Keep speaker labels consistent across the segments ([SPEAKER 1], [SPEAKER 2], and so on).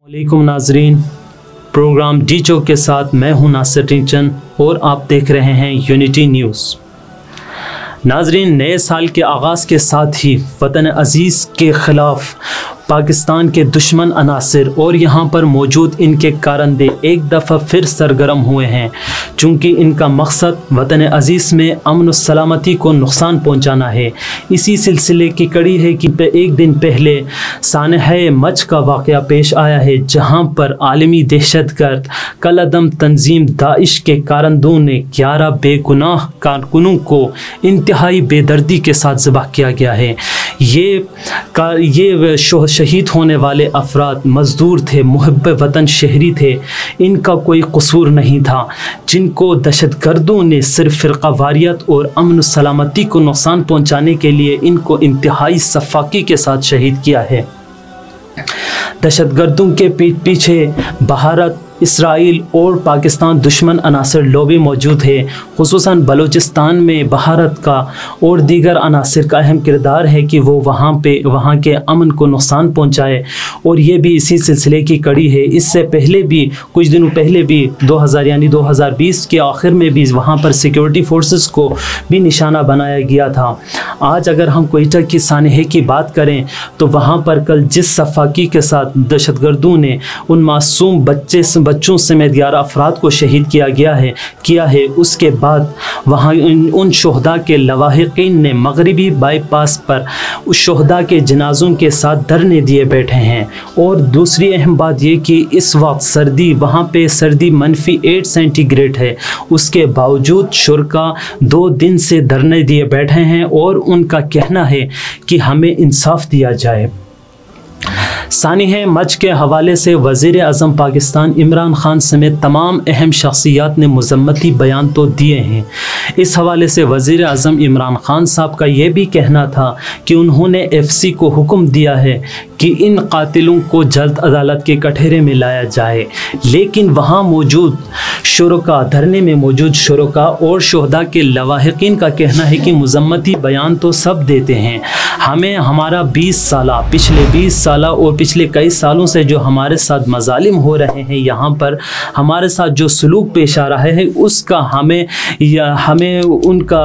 [SPEAKER 1] वालेकुम नाजरीन, programme D चौक के साथ मैं हूं नासिर टिंचन और आप देख रहे हैं यूनिटी न्यूज़। नाजरीन, नए साल के आगाज़ के साथ ही वतन अज़ीज़ के ख़िलाफ़ पाकिस्तान के दुश्मन अनासिर और यहाँ पर मौजूद इनके कारंदे एक दफ़ा फिर सरगर्म हुए हैं, चूँकि इनका मकसद वतन अज़ीज़ में अमन और सलामती को नुकसान पहुँचाना है। इसी सिलसिले की कड़ी है कि एक दिन पहले सानह मच का वाक़या पेश आया है, जहाँ पर आलमी दहशतगर्द कलअदम तंजीम दाइश के कारंदों ने 11 बेगुनाह कारकुनों को इंतहाई बेदर्दी के साथ ज़बह किया गया है। ये शहीद होने वाले अफराद मज़दूर थे, मुहब्ब वतन शहरी थे, इनका कोई कसूर नहीं था, जिनको दहशतगर्दों ने सिर्फ फ़िरक़ावारियत और अमन सलामती को नुकसान पहुंचाने के लिए इनको इंतहाई सफ़ाकी के साथ शहीद किया है। दहशतगर्दों के पीछे भारत, इसराइल और पाकिस्तान दुश्मन अनासिर लॉबी मौजूद है। खुसूसन बलूचिस्तान में भारत का और दीगर अनासिर का अहम किरदार है कि वो वहाँ के अमन को नुकसान पहुँचाए, और ये भी इसी सिलसिले की कड़ी है। इससे पहले भी कुछ दिनों पहले भी 2020 के आखिर में भी वहाँ पर सिक्योरिटी फोर्सेस को भी निशाना बनाया गया था। आज अगर हम क्वेटा की सानहे की बात करें तो वहाँ पर कल जिस सफाकी के साथ दहशतगर्दों ने उन मासूम बच्चों समेत 11 अफराद को शहीद किया है, उसके बाद वहाँ उन शहदा के लवाहिकीन ने मगरिबी बाईपास पर उस शहदा के जनाजों के साथ धरने दिए बैठे हैं। और दूसरी अहम बात ये कि इस वक्त वहाँ पे सर्दी -8 सेंटीग्रेड है, उसके बावजूद शुरका 2 दिन से धरने दिए बैठे हैं और उनका कहना है कि हमें इंसाफ दिया जाए। सानिह मच के हवाले से वज़ीर आज़म पाकिस्तान इमरान खान समेत तमाम अहम शख्सियात ने मज़म्मती बयान तो दिए हैं। इस हवाले से वज़ीर आज़म इमरान खान साहब का ये भी कहना था कि उन्होंने FC को हुक्म दिया है कि इन कातिलों को जल्द अदालत के कटहरे में लाया जाए, लेकिन वहाँ मौजूद शुरका, धरने में मौजूद शुरका और शहदा के लवाहिकीन का कहना है कि मज़म्मती बयान तो सब देते हैं, हमें हमारा पिछले 20 साल और पिछले कई सालों से जो हमारे साथ मजालिम हो रहे हैं, यहाँ पर हमारे साथ जो सलूक पेश आ रहा है, उसका हमें उनका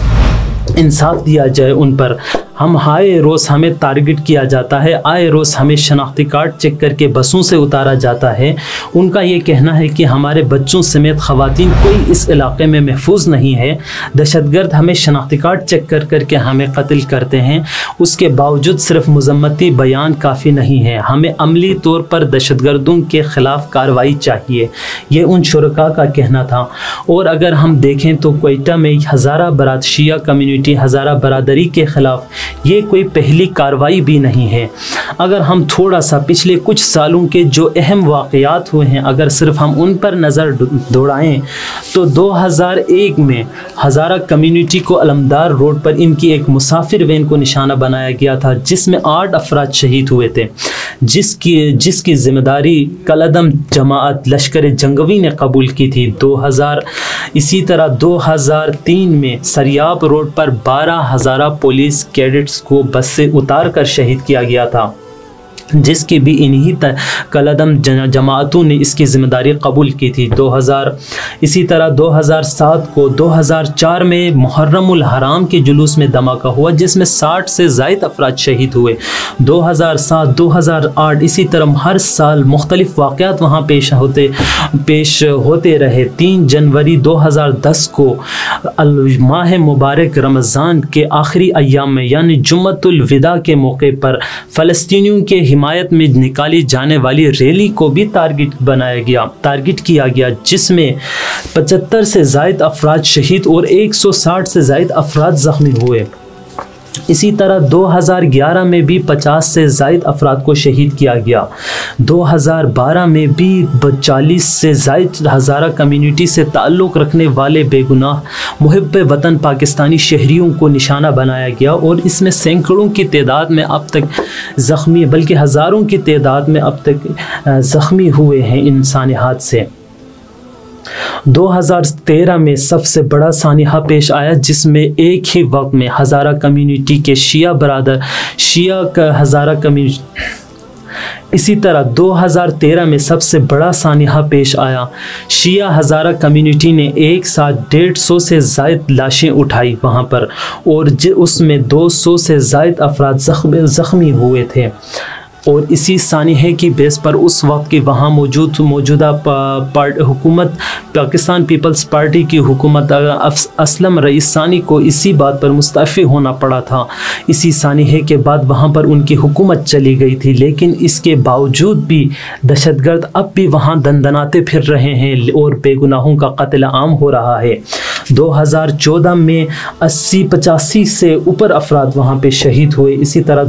[SPEAKER 1] इंसाफ दिया जाए। उन पर आए रोज़ हमें टारगेट किया जाता है, आए रोज़ हमें शनाख्ती कार्ड चेक करके बसों से उतारा जाता है। उनका ये कहना है कि हमारे बच्चों समेत ख़वातीन कोई इस इलाके में महफूज नहीं है, दहशतगर्द हमें शनाख्ती कार्ड चेक करके हमें कत्ल करते हैं। उसके बावजूद सिर्फ मज़म्मती बयान काफ़ी नहीं है, हमें अमली तौर पर दहशतगर्दों के ख़िलाफ़ कार्रवाई चाहिए, ये उन शुरका का कहना था। और अगर हम देखें तो क्वेटा में हज़ारा बरात शिया कम्युनिटी, हज़ारा बरादरी के ख़िलाफ़ ये कोई पहली कार्रवाई भी नहीं है। अगर हम थोड़ा सा पिछले कुछ सालों के जो अहम वाक़यात हुए हैं, अगर सिर्फ हम उन पर नज़र दौड़ाएं तो 2001 में हज़ारा कम्युनिटी को अलमदार रोड पर इनकी एक मुसाफिर वैन को निशाना बनाया गया था, जिसमें 8 अफराद शहीद हुए थे, जिसकी ज़िम्मेदारी कलअदम जमात लश्कर जंगवी ने कबूल की थी। इसी तरह 2003 में सरियाब रोड पर 12 हज़ारा पुलिस कैडेट्स को बस से उतार कर शहीद किया गया था, जिसकी भी इन्हीं कलअदम जमातों ने इसकी ज़िम्मेदारी कबूल की थी। इसी तरह 2007 को 2004 में मुहर्रमुल हराम के जुलूस में धमाका हुआ, जिसमें 60 से ज़ायद अफराद शहीद हुए। 2007, 2008 इसी तरह हर साल मुख्तलिफ वाक़यात वहाँ पेश होते रहे। 3 जनवरी 2010 को माह मुबारक रमज़ान के आखिरी अय्याम में यानी जुम्मतुल विदा के मौके पर फ़लस्तीनियों के हिमायत में निकाली जाने वाली रैली को भी टारगेट किया गया, जिसमें 75 से ज़ायद अफराद शहीद और 160 से ज़ायद अफराद ज़ख्मी हुए। इसी तरह 2011 में भी 50 से ज़ायद अफराद को शहीद किया गया। 2012 में भी 40 से ज़ायद हज़ारा कम्युनिटी से ताल्लुक़ रखने वाले बेगुनाह मुहब्ब वतन पाकिस्तानी शहरियों को निशाना बनाया गया, और इसमें सैकड़ों की तादाद में अब तक ज़ख्मी, बल्कि हज़ारों की तादाद में अब तक ज़ख्मी हुए हैं इंसानी हाथ से। 2013 में सबसे बड़ा सानिहा पेश आया, जिसमें एक ही वक्त में हज़ारा कम्युनिटी के शिया का हज़ारा कम्युनिटी इसी तरह 2013 में सबसे बड़ा सानिहा पेश आया। शिया हज़ारा कम्युनिटी ने एक साथ 150 से ज़ायद लाशें उठाई वहाँ पर, और उसमें 200 से ज़ायद अफराद ज़ख्मी हुए थे। और इसी सानिहे की बेस पर उस वक्त की वहाँ मौजूदा हुकूमत पाकिस्तान पीपल्स पार्टी की हुकूमत असलम रईसानी को इसी बात पर मुस्तफ़ी होना पड़ा था। इसी सानिहे के बाद वहाँ पर उनकी हुकूमत चली गई थी, लेकिन इसके बावजूद भी दहशतगर्द अब भी वहाँ दंदनाते फिर रहे हैं और बेगुनाहों का कत्ल आम हो रहा है। 2014 में 80-85 से ऊपर अफराद वहाँ पे शहीद हुए। इसी तरह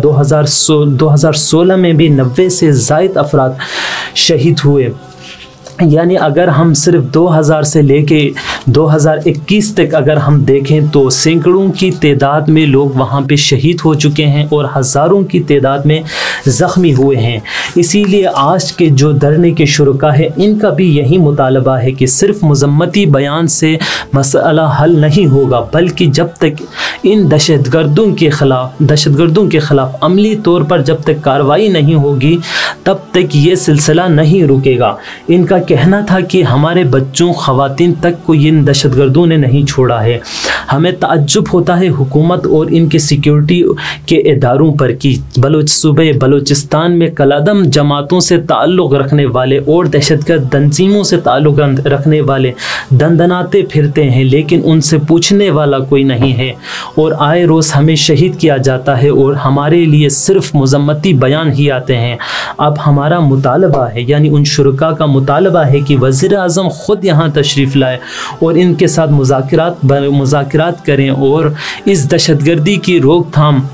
[SPEAKER 1] 2016 में भी 90 से ज़ायद अफराद शहीद हुए। यानी अगर हम सिर्फ 2000 से लेके 2021 तक अगर हम देखें तो सैकड़ों की तादाद में लोग वहाँ पे शहीद हो चुके हैं और हज़ारों की तादाद में ज़ख्मी हुए हैं। इसीलिए आज के जो धरने के शुरका है, इनका भी यही मुतालबा है कि सिर्फ मज़म्मती बयान से मसला हल नहीं होगा, बल्कि जब तक इन दहशतगर्दों के ख़िलाफ़ अमली तौर पर जब तक कार्रवाई नहीं होगी, तब तक ये सिलसिला नहीं रुकेगा। इनका कहना था कि हमारे बच्चों ख़वातीन तक को इन दहशतगर्दों ने नहीं छोड़ा है। हमें ताज्जुब होता है हुकूमत और इनके सिक्योरिटी के इदारों पर कि सूबे बलूचिस्तान में कलादम जमातों से ताल्लुक़ रखने वाले और दहशतगर्द तंजीमों से ताल्लुक़ रखने वाले दंदनाते फिरते हैं, लेकिन उनसे पूछने वाला कोई नहीं है और आए रोज़ हमें शहीद किया जाता है और हमारे लिए सिर्फ मज़म्मती बयान ही आते हैं। अब हमारा मुतालबा है, यानी उन शुरका का मुतालबा है कि वज़ीर आज़म ख़ुद यहाँ तशरीफ़ लाए और इनके साथ मुज़ाकरात करें और इस दहशतगर्दी की रोकथाम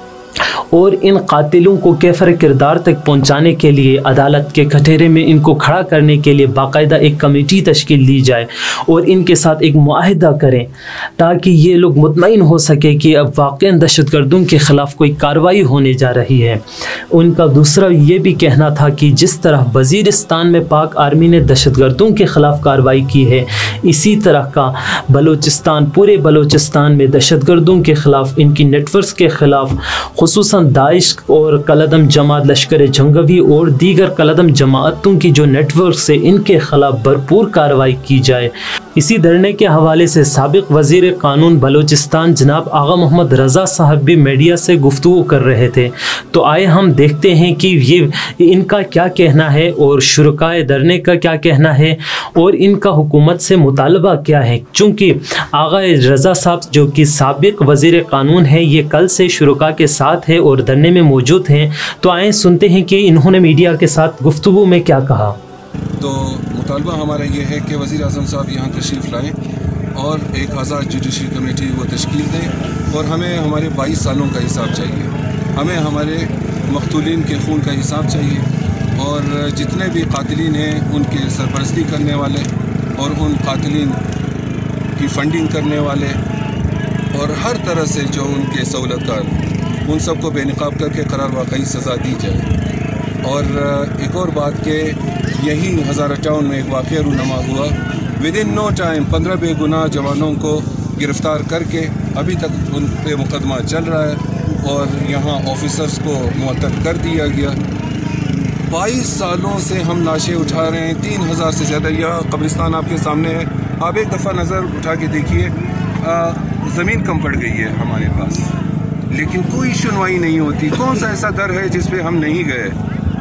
[SPEAKER 1] और इन कातिलों को कैफर किरदार तक पहुंचाने के लिए अदालत के कटहरे में इनको खड़ा करने के लिए बाकायदा एक कमेटी तश्कील दी जाए और इनके साथ एक मुआहिदा करें, ताकि ये लोग मुतमईन हो सके कि अब वाक़ई दहशतगर्दों के ख़िलाफ़ कोई कार्रवाई होने जा रही है। उनका दूसरा ये भी कहना था कि जिस तरह वज़ीरिस्तान में पाक आर्मी ने दहशतगर्दों के ख़िलाफ़ कार्रवाई की है, इसी तरह का पूरे बलूचिस्तान में दहशतगर्दों के ख़िलाफ़, इनकी नेटवर्क्स के ख़िलाफ़, खुसूसन दाइश और कलदम जमात लश्कर जंगवी और दीगर कलदम जमातों की जो नेटवर्क से इनके खिलाफ भरपूर कार्रवाई की जाए। इसी धरने के हवाले से साबिक वज़ीर कानून बलूचिस्तान जनाब आगा मोहम्मद रज़ा साहब भी मीडिया से गुफ्तगू कर रहे थे। तो आए हम देखते हैं कि ये इनका क्या कहना है और शुरकाए धरने का क्या कहना है और इनका हुकूमत से मुतालबा क्या है। चूँकि आगा रज़ा साहब जो कि साबिक वज़ीर कानून है, ये कल से शुरका के साथ है और धरने में मौजूद हैं। तो आए सुनते हैं कि इन्होंने मीडिया के साथ गुफ्तगू में क्या कहा।
[SPEAKER 2] तो मुतालबा हमारा ये है कि वज़ीर आज़म साहब यहाँ तशरीफ़ लाएँ और एक आज़ाद जुडिशरी कमेटी वो तश्कील दें और हमें हमारे 22 सालों का हिसाब चाहिए, हमें हमारे मक़तूलीन के खून का हिसाब चाहिए और जितने भी कातिलीन हैं उनके सरपरस्ती करने वाले और उन कातिलीन की फ़ंडिंग करने वाले और हर तरह से जो उनके सहूलतकार, उन सबको बेनकाब करके करार वाकई सज़ा दी जाए। और एक और बात के यही हज़ारा टाउन में एक वाक़या रूनमा हुआ, विदिन नो टाइम 15 बेगुनाह जवानों को गिरफ़्तार करके अभी तक उन पे मुकदमा चल रहा है और यहाँ ऑफिसर्स को मुअत्तल कर दिया गया। 22 सालों से हम लाशें उठा रहे हैं, 3000 से ज़्यादा। यह कब्रिस्तान आपके सामने है, आप एक दफ़ा नज़र उठा के देखिए, ज़मीन कम पड़ गई है हमारे पास, लेकिन कोई सुनवाई नहीं होती। कौन सा ऐसा दर है जिस पे हम नहीं गए?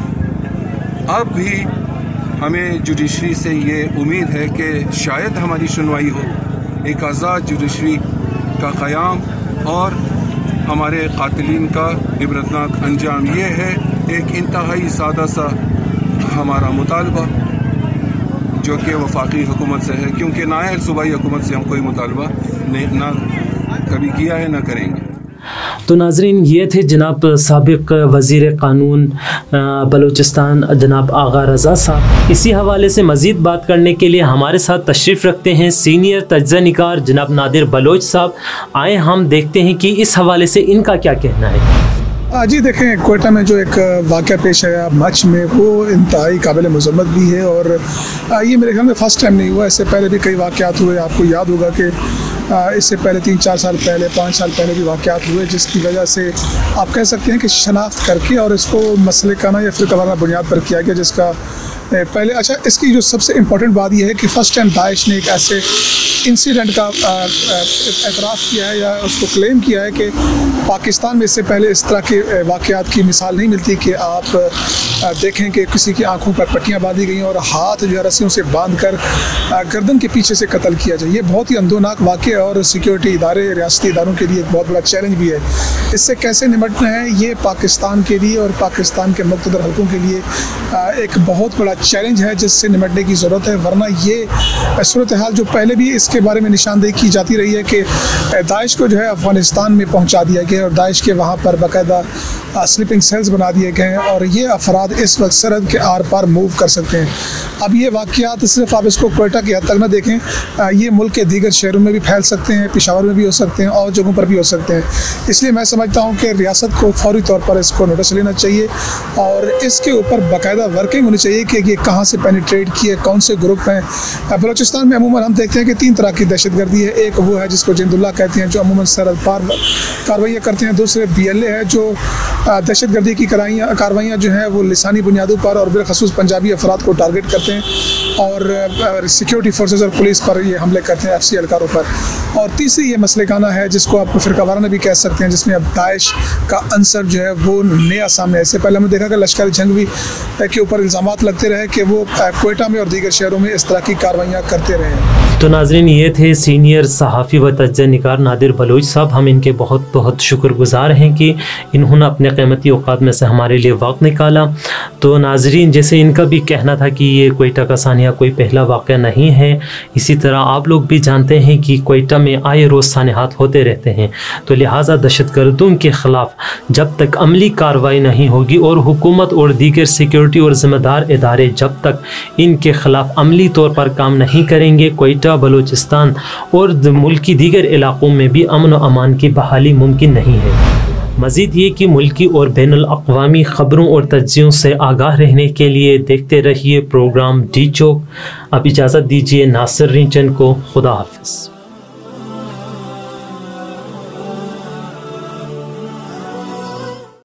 [SPEAKER 2] अब भी हमें जुडिशरी से ये उम्मीद है कि शायद हमारी सुनवाई हो, एक आज़ाद जुडिशरी का क़याम और हमारे कातिलीन का इबरतनाक अंजाम। ये है एक इंतहाई सादा सा हमारा मुतालबा जो कि वफाकी हुकूमत से है, क्योंकि नायल सूबाई हुकूमत से हम कोई मुतालबा ना कभी किया है ना करेंगे।
[SPEAKER 1] तो नाजरीन, ये थे जनाब साबिक वज़ीर कानून बलूचिस्तान जनाब आगा रज़ा साहब। इसी हवाले से मज़ीद बात करने के लिए हमारे साथ तशरीफ़ रखते हैं सीनियर तज्ज़िया निगार जनाब नादिर बलोच साहब। आए हम देखते हैं कि इस हवाले से इनका क्या कहना है।
[SPEAKER 3] जी देखें, कोयटा में जो एक वाक़या पेश आया मच में, वो इंतहाई काबिल मज़म्मत भी है और ये मेरे ख्याल में फ़र्स्ट टाइम नहीं हुआ, इससे पहले भी कई वाक़यात हुए। आपको याद होगा कि اس سے پہلے 3-4 سال پہلے 5 سال پہلے بھی واقعات ہوئے، جس کی وجہ سے آپ کہہ سکتے ہیں کہ شناخت کر کے اور اس کو مسلکانہ یا فرقہ وارانہ بنیاد پر کیا گیا، جس کا پہلے اس کی جو سب سے امپورٹنٹ بات یہ ہے کہ فرسٹ ٹائم داعش نے ایک ایسے انسیڈنٹ کا اعتراف کیا ہے یا اس کو کلیم کیا ہے کہ پاکستان میں اس سے پہلے اس طرح کے واقعات کی مثال نہیں ملتی کہ آپ دیکھیں کہ کسی کی آنکھوں پر پٹیاں باندھی گئیں اور ہاتھ جو ہے رسیوں سے باندھ کر گردن کے پیچھے سے قتل کیا جائے۔ یہ بہت ہی اندوناک واقعہ اور سیکیورٹی ادارے، ریاستی اداروں کے لیے ایک بہت بڑا چیلنج بھی ہے۔ اس سے کیسے نمٹنا ہے، یہ پاکستان کے لیے اور پاکستان کے مقتدر حلقوں کے لیے ایک بہت بڑا چیلنج ہے جس سے نمٹنے کی ضرورت ہے، ورنہ یہ صورتحال جو پہلے بھی اس کے بارے میں نشاندہی کی جاتی رہی ہے کہ داعش کو جو ہے افغانستان میں پہنچا دیا گیا اور داعش کے وہاں پر باقاعدہ سلیپنگ سیلز بنا دیے گئے ہیں اور یہ افراد اس وقت سرحد کے آر پار موو کر سکتے ہیں۔ اب یہ واقعات صرف آپ اس کو کوئٹہ کی حد تک نہ دیکھیں، یہ ملک کے دیگر شہروں میں بھی پھیل سکتے ہیں، پشاور میں بھی ہو سکتے ہیں اور جگہوں پر بھی ہو سکتے ہیں۔ اس لیے میں سمجھتا ہوں کہ ریاست کو فوری طور پر اس کو نوٹس لینا چاہیے اور اس کے اوپر باقاعدہ ورکنگ ہونی چاہیے کہ یہ کہاں سے پینیٹریٹ کیے، کون سے گروپ ہیں۔ بلوچستان میں عموماً ہم دیکھتے ہیں کہ 3 طرح کی دہشت گردی ہے۔ ایک وہ ہے جس کو جند اللہ کہتے ہیں جو عموماً سرحد پار کارروائیاں کرتے ہیں، دوسرے BLA ہے جو دہشت گردی کی کارروائیاں جو ہیں وہ لسانی بنیادوں پر اور بالخصوص پنجابی افراد کو ٹارگٹ کرتے ہیں اور سیکیورٹی فورسز اور پولیس پر یہ حملے کرتے ہیں، FC اہلکاروں پر۔ اور تیسری یہ مسلکانہ ہے جس کو آپ فرقہ وارانہ بھی کہہ سکتے ہیں، جس میں اب داعش کا عنصر جو ہے وہ نیا سامنے ہے۔ اس سے پہلے ہم نے دیکھا کہ لشکر جنگ بھی کے اوپر الزامات لگتے رہے کہ وہ کوئٹہ میں اور دیگر شہروں میں اس طرح کی کارروائیاں کرتے رہے ہیں۔
[SPEAKER 1] تو ناظرین، یہ تھے سینئر صحافی و تجزیہ نگار نادر بلوچ صاحب۔ ہم ان کے بہت بہت شکر گزار ہیں کہ انہوں نے اپنے قیمتی اوقات میں سے ہمارے لیے وقت نکالا۔ تو ناظرین، جیسے ان کا بھی کہنا تھا کہ یہ کوئٹہ کا سانحہ کوئی پہلا واقعہ نہیں ہے، اسی طرح آپ لوگ بھی جانتے ہیں کہ کوئٹہ میں آئے روز سانحات ہوتے رہتے ہیں، تو لہٰذا دہشت گردوں کے خلاف جب تک عملی کارروائی نہیں ہوگی اور حکومت اور دیگر سیکیورٹی اور ذمہ دار ادارے جب تک ان کے خلاف عملی طور پر کام نہیں کریں گے، کوئٹہ، بلوچستان اور ملک کی دیگر علاقوں میں بھی امن و امان کی بحالی ممکن نہیں ہے۔ مزید یہ کہ ملکی اور بین الاقوامی خبروں اور تجزیوں سے آگاہ رہنے کے لیے دیکھتے رہیے پروگرام ڈی چوک۔ اب اجازت دیجیے ناصر رینچن کو، خدا حافظ۔